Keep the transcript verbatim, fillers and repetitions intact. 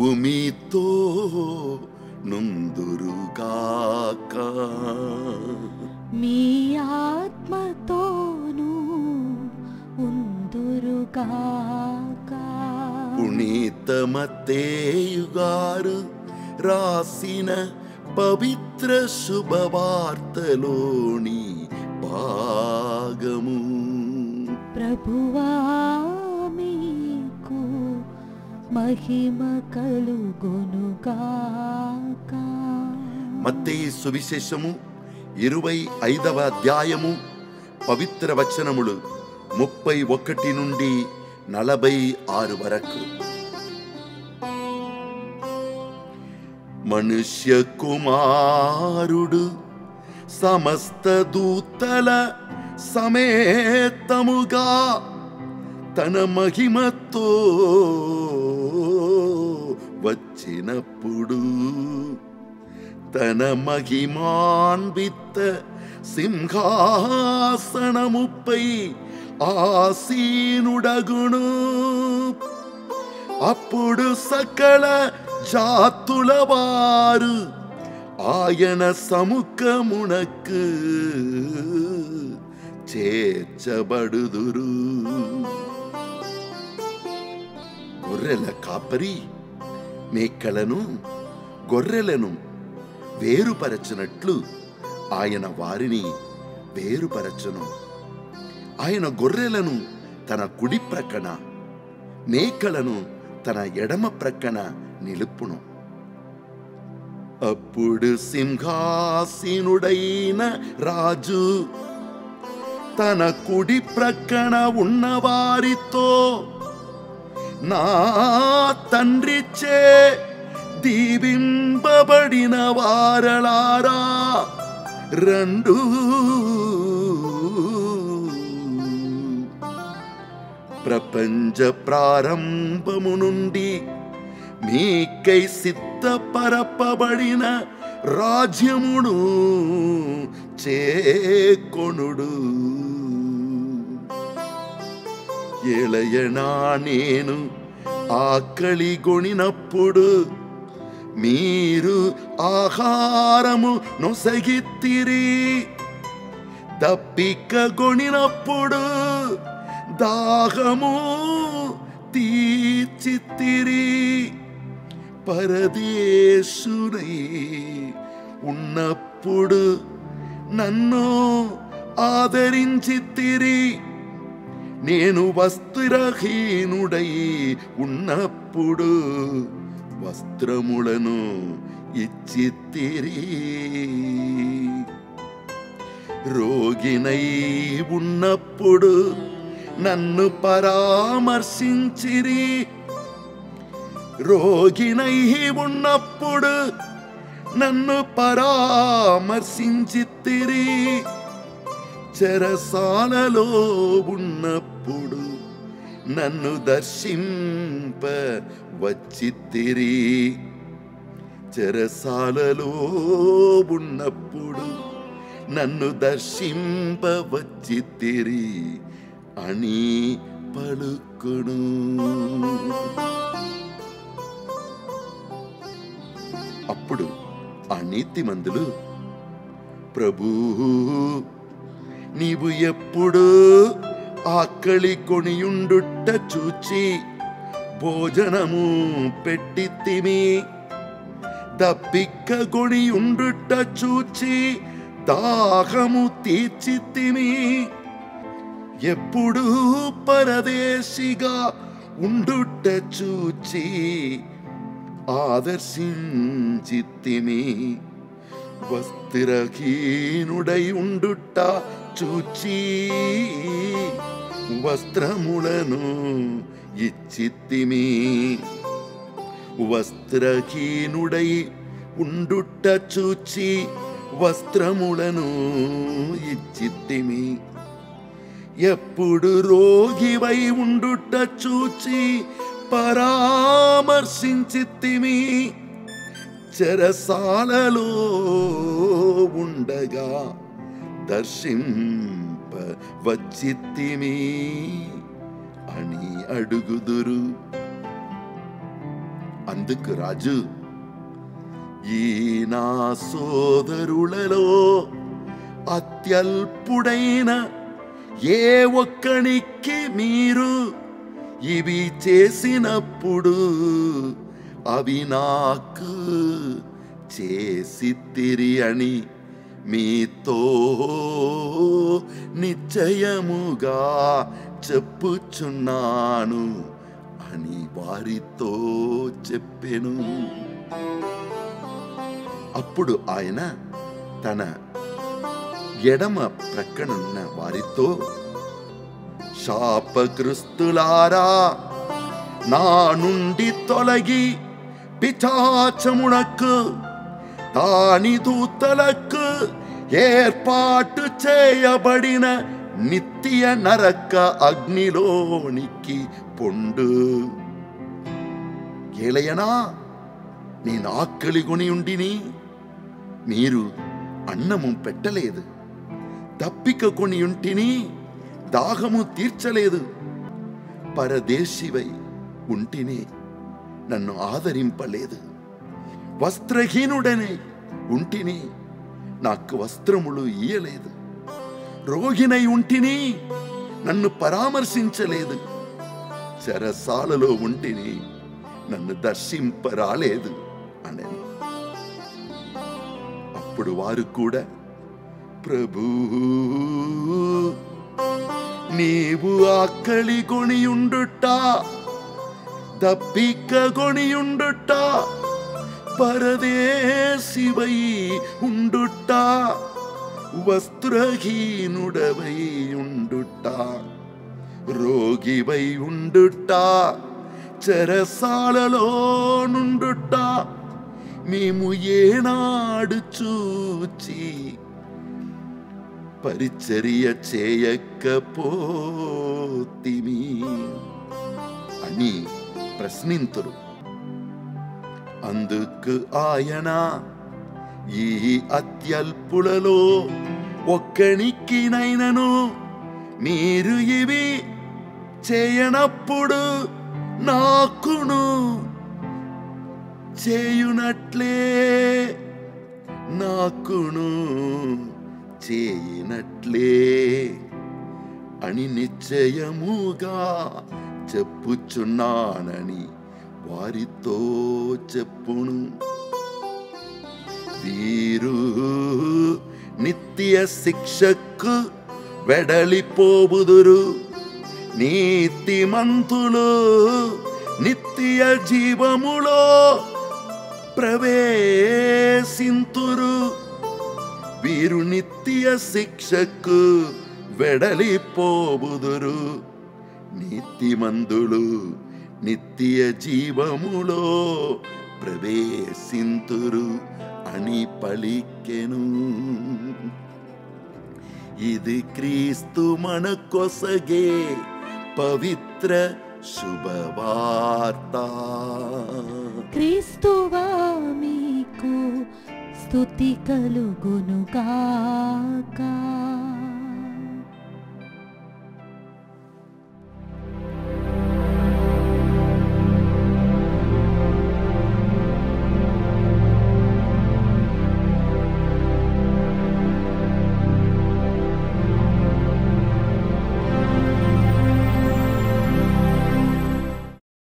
మీతో నుందురుగాక మీ ఆత్మతోను ఉందురుగాక. పునీత మత్తేయు గారు రాసిన పవిత్ర శుభవార్తలోని భాగము. ప్రభువా మీకు మహిమ కలుగునుగాక. మత్తయి సువిశేషము ఇరవై ఐదవ అధ్యాయము పవిత్ర వచనములు ముప్పై ఒకటి నుండి నలభై ఆరు వరకు. మనుష్య కుమారుడు సమస్త దూతల సమేతముగా తన మహిమతో వచ్చినప్పుడు తన మహిమాన్విత సింహాసనముపై ఆసీనుడగును. అప్పుడు సకల జాతుల వారు ఆయన సముఖమునకు చేర్చబడుదురు. గొర్రెల కాపరి మేకలను గొర్రెలను వేరుపరచినట్లు ఆయన వారిని వేరుపరచును. ఆయన గొర్రెలను తన కుడి ప్రక్కన మేకలను తన ఎడమ ప్రక్కన నిలుపును. అప్పుడు సింహాసీనుడైన రాజు తన కుడి ప్రక్కన ఉన్న వారితో, నా తండ్రిచే దీవింపబడిన వారలారా రండు, ప్రపంచ ప్రారంభము నుండి మీకై సిద్ధపరపబడిన రాజ్యమును చేకొనుడు. ఏలయనా నేను ఆకలి గొనినప్పుడు మీరు ఆహారము నొసగిత్తిరి, దప్పిక గొనినప్పుడు దాహము తీర్చిత్తిరి, పరదేశునై ఉన్నప్పుడు నన్ను ఆదరించిత్తిరి, నేను వస్త్రహీనుడై ఉన్నప్పుడు వస్త్రములను ఇచ్చిత్తిరి, రోగినై ఉన్నప్పుడు నన్ను పరామర్శించిరి, రోగినై ఉన్నప్పుడు నన్ను పరామర్శించిత్తిరి, చెరసాలలో ఉన్నప్పుడు నన్ను దర్శింప వచ్చిత్తిరి, చెరసాలలో ఉన్నప్పుడు నన్ను దర్శింప వచ్చిత్తిరి అని పలుకును. అప్పుడు ఆ నీతిమంతులు, ప్రభూ, నీవు ఎప్పుడు ఆకలి కొనియుండుట చూచి భోజనము పెట్టితిమి, దప్పిక కొనియుండుట చూచి దాహము తీర్చితిమి, ఎప్పుడు పరదేశిగా ఉండుట చూచి ఆదర్శించితిమి, వస్త్రహీనుడై ఉండుట చూచి వస్త్రములను ఇచ్చితిమి, వస్త్రహీనుడై ఉండుట చూచి వస్త్రములను ఇచ్చితిమి, ఎప్పుడు రోగివై ఉండుట చూచి పరామర్శించితిమి, చెరసాలలో ఉండగా దర్శింప వచ్చితిమి అని అడుగుదురు. అందుకు రాజు, ఈ నా సోదరులలో అత్యల్పుడైన ఏ ఒక్కనికి మీరు ఇవి చేసినప్పుడు అవి నాకు చేసితిరి అని మీతో నిశ్చయముగా చెప్పుచున్నాను అని వారితో చెప్పెను. అప్పుడు ఆయన తన ఎడమ ప్రక్కనున్న వారితో, శాపగ్రస్తులారా, నా నుండి తొలగి పిశాచమునకు దాని దూతలకు ఏర్పాటు చేయబడిన నిత్య నరక అగ్నిలోనికి పొండు. ఏలయనా, నేను ఆకలి కొని ఉండిని, మీరు అన్నము పెట్టలేదు. దప్పిక కొని ఉంటిని, దాహము తీర్చలేదు. పరదేశివై ఉంటిని, నన్ను ఆదరింపలేదు. వస్త్రహీనుడనే ఉంటిని, నాకు వస్త్రములు ఇయ్యలేదు. రోగినై ఉంటిని, నన్ను పరామర్శించలేదు. చెరసాలలో ఉంటిని, నన్ను దర్శింపరాలేదు అనని. అప్పుడు వారు కూడా, ప్రభూ, నీవు ఆకలి కొని ఉండుట, దప్పిక కొని ఉండుట, పరదేశివై ఉండుట, వస్త్రహీనుడవై ఉండుట, రోగివై ఉండుట, చెరసాలలో నుండుట మేము ఏనాడు చూచి పరిచర్య చేయకపోతిమి అని ప్రశ్నింతురు. అందుకు ఆయన, ఈ అత్యల్పులలో ఒక్కనికినైనను మీరు ఇవి చేయనప్పుడు నాకును చేయునట్లే నాకును చేయనట్లే అని నిశ్చయముగా చెప్పుచున్నానని వారితో చెప్పును. వీరు నిత్య శిక్షకు వెడలిపోవుదురు, నీతిమంతులు నిత్య జీవములో ప్రవేశింతురు. వీరు నిత్య శిక్షకు వెడలిపోవుదురు, నీతిమంతులు నిత్య జీవములో ప్రవేశింతురు అని పలికెను. ఇది క్రీస్తు మన కొసగే పవిత్ర శుభవార్త. క్రీస్తువా మీకు స్తుతి కలుగునుగాక.